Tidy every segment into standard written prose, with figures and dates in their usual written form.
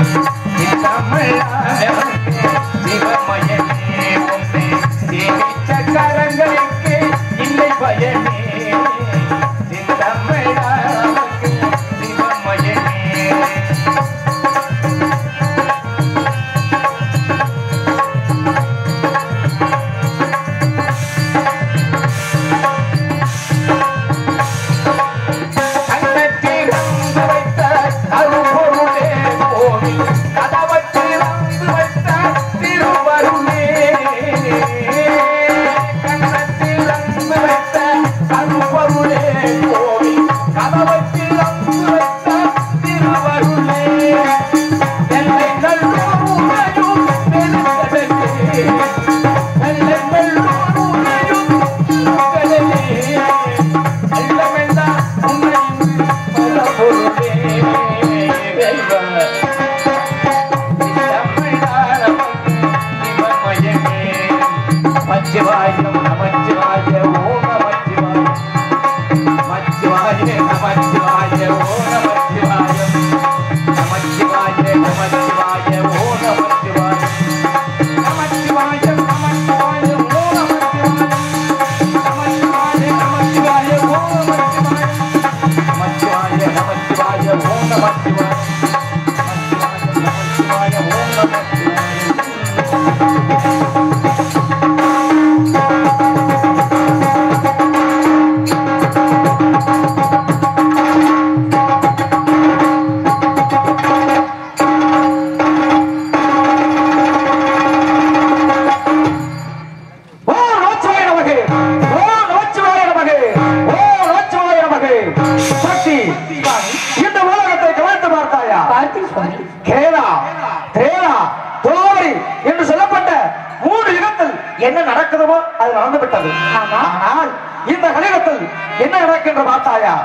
என்ன நடக்குதோ அது நடந்து விட்டது. ஆனால் இந்த கலியுகத்தில் என்ன நடக்கின்ற பார்த்தாயா?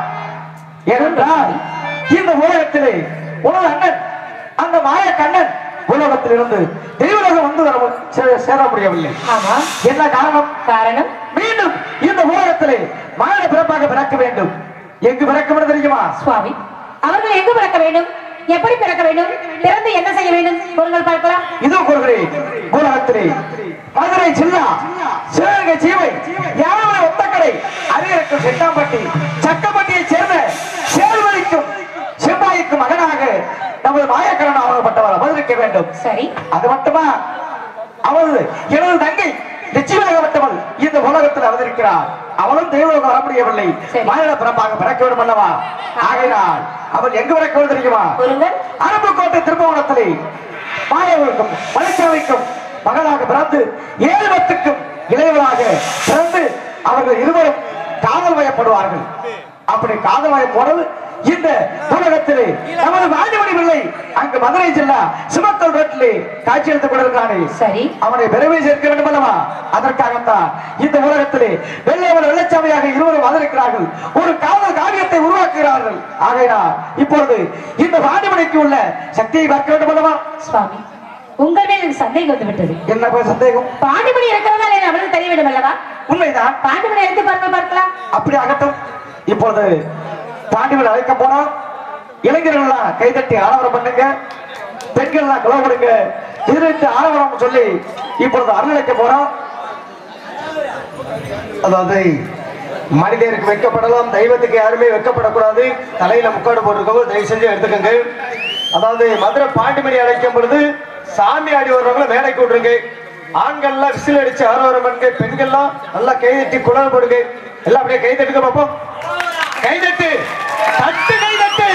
ஏனென்றால் இந்த உலகத்திலே உனது அண்ணன் அந்த மாய கண்ணன் உலகத்தில் இருந்து தெய்வலோகம் வந்து சேர முடியவில்லை. என்ன காரணம்? காரணம் மீண்டும் இந்த உலகத்திலே மாய பிறப்பாக பிறக்க வேண்டும். எங்கு பிறக்க வேண்டும் தெரியுமா சுவாமி? அவர்கள் எங்கு பிறக்க வேண்டும்? எப்படி பிறக்க வேண்டும்? பிறந்து என்ன செய்ய வேண்டும்? பொருள்கள் பார்க்கலாம். இதோ கூறுகிறேன். உலகத்திலே மதுரை ஜில்லா சிவகங்கை சீமை யானை ஒத்தக்கடை அரியருக்கும் செட்டாம்பட்டி சக்கப்பட்டியை சேர்ந்த சேர்வழிக்கும் செம்பாய்க்கும் மகனாக நமது மாயக்கரன் ஆகப்பட்டவர் அவதரிக்க வேண்டும். சரி, அது மட்டுமா? அவள் எனது தங்கை நிச்சயமாகப்பட்டவள் இந்த உலகத்தில் அவதரிக்கிறார். அவளும் தெய்வலோகம் வர முடியவில்லை. மாநில பிறப்பாக பிறக்க வேண்டும் அல்லவா? ஆகையினால் அவள் எங்கு பிறக்க வேண்டும் தெரியுமா? அரம்புக்கோட்டை திருப்பவனத்திலே மாயவருக்கும் மலைச்சாவைக்கும் மகளாக பிறந்து 7 பத்துக்கும் இளையவராக பிறந்து அவர்கள் இருவரும் காதல் வயப்படுவார்கள். அப்படி காதல் வயப்போனது இந்த உலகத்திலே நமது வாணிமணி பிள்ளை அங்கு மதுரை ஜில்லா சிவத்தல் ரோட்டிலே காட்சி எடுத்துக் கொண்டிருக்கானே, சரி, அவனை விரைவில் சேர்க்க வேண்டும் அல்லவா? அதற்காகத்தான் இந்த உலகத்திலே வெள்ளையவர் வெள்ளச்சாமியாக இருவரும் வந்திருக்கிறார்கள். ஒரு காதல் காவியத்தை உருவாக்குகிறார்கள். ஆகையினால் இப்பொழுது இந்த வாணிமணிக்கு உள்ள சக்தியை பார்க்க வேண்டும் அல்லவா? சுவாமி, உங்கள் மேல் எனக்கு சந்தேகம் வந்து விட்டது. என்ன சந்தேகம்? பாண்டிமணி இருக்கிறதா அவளுக்கு தெரிய வேண்டும் அல்லவா? உண்மைதான். பாண்டிமணி எடுத்து பார்க்கலாம். அப்படி ஆகட்டும். இப்பொழுது பாண்டிமணி அழைக்க போனோம். இளைஞர்கள் கைதட்டி ஆரவாரம் பண்ணுங்க, பெண்கள் குலவு கொடுங்க, எதிர்த்து ஆரவாரம் சொல்லி இப்பொழுது அருளழைக்க போறோம். அதாவது மனிதருக்கு வைக்கப்படலாம், தெய்வத்துக்கு யாருமே வைக்கப்படக்கூடாது. தலையில முக்காடு போட்டிருக்கோம், தயவு செஞ்சு எடுத்துக்கோங்க. அதாவது மதுரை பாண்டிமணி அழைக்கும் பொழுது சாமி ஆடி வர்றவங்கள மேடைக்கு விட்டுருங்க. ஆண்கள்லாம் விசில் அடிச்சு ஆரவாரம் பண்ணுங்க, பெண்கள்லாம் நல்லா கைதட்டி குலவு கொடுங்க. எல்லாம் அப்படியே கைதட்டுங்க பார்ப்போம். கைதட்டு, தட்டு, கைதட்டு.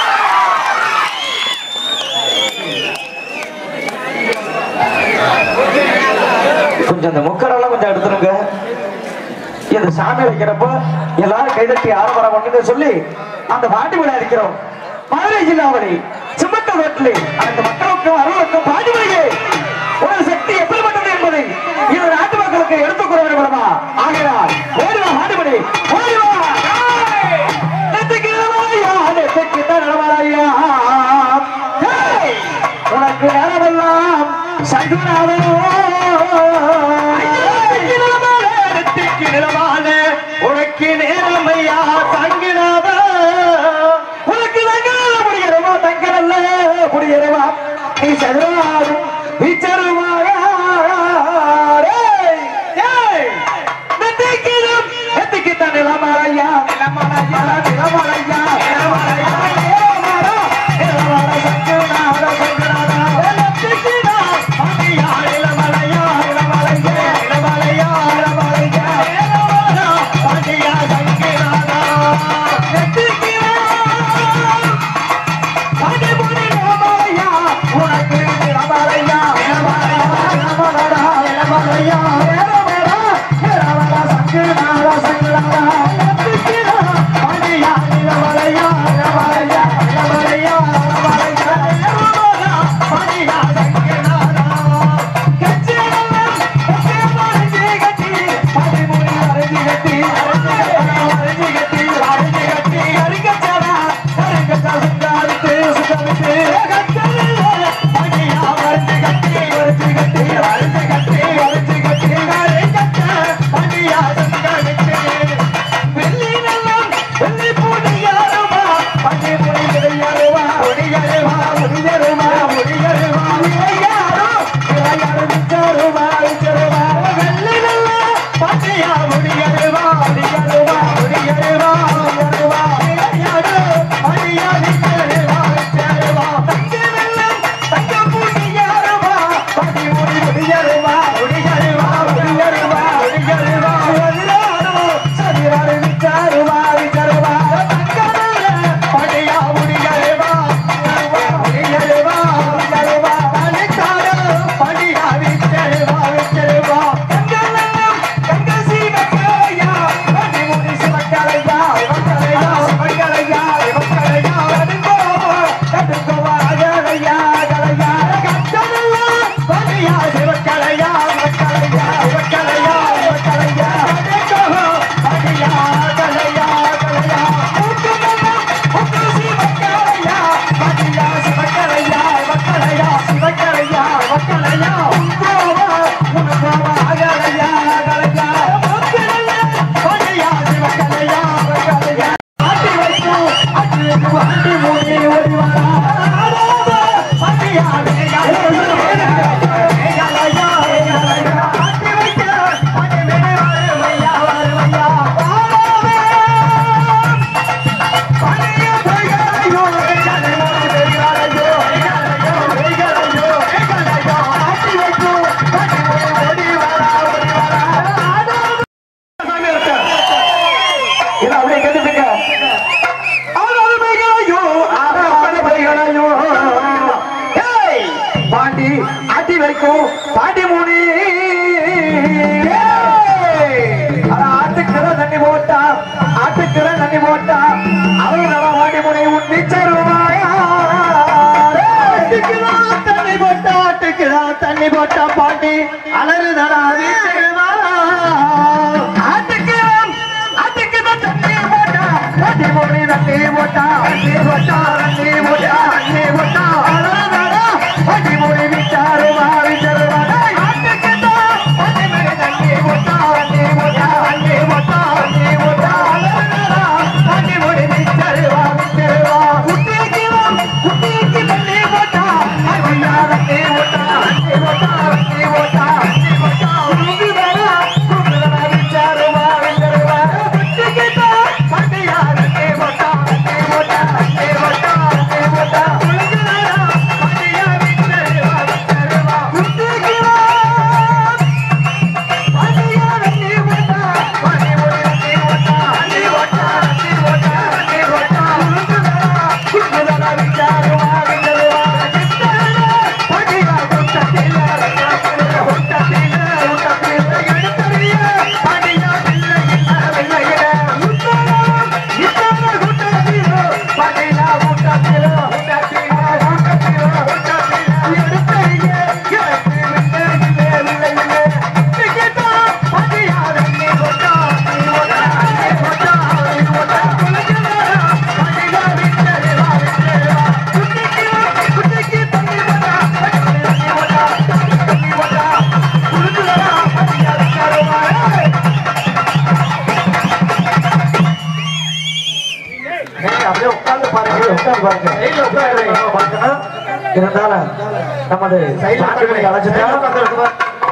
கொஞ்சம் அந்த முக்கரெல்லாம் கொஞ்சம் எடுத்துருங்க. இந்த சாமி வைக்கிறப்போ எல்லாரும் கைதட்டி ஆரவாரம் பண்ணுங்க சொல்லி அந்த பாட்டி விழா அடிக்கிறோம். மதுரை ஜில்லாவளி சிம்மத்த ரோட்டிலே அந்த மக்களுக்கும் அருளுக்கும் பாண்டிமணியே ஒரு சக்தி எப்படிப்பட்டது என்பதை இந்த நாட்டு மக்களுக்கு எடுத்துக் கூற வேண்டுமா? ஆகையால் ஓடிவா பாண்டிமணி, ஓடிவா. உனக்கு நேரமெல்லாம் சங்குநாதனோ உனக்கு நேரமையா தங்குநாத, உனக்கு தங்க முடிகிறவா தங்கல்ல முடிகிறவா நீ செல்வாரும் விச்சருவாயா நெத்திக்கிட்ட நிலமலையா நிலமலையா நிலமலையா நிலமலையா தண்ணி போட்டா பாட்டி அலறுதடா Hey, இருந்தாலும் நமது பாண்டிமணி அழைச்சிட்டாலும்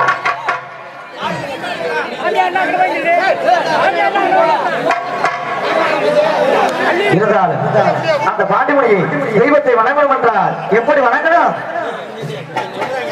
இருந்தாலும் அந்த பாண்டிமணியை தெய்வத்தை வணங்கணும் என்றால் எப்படி வணங்கணும்?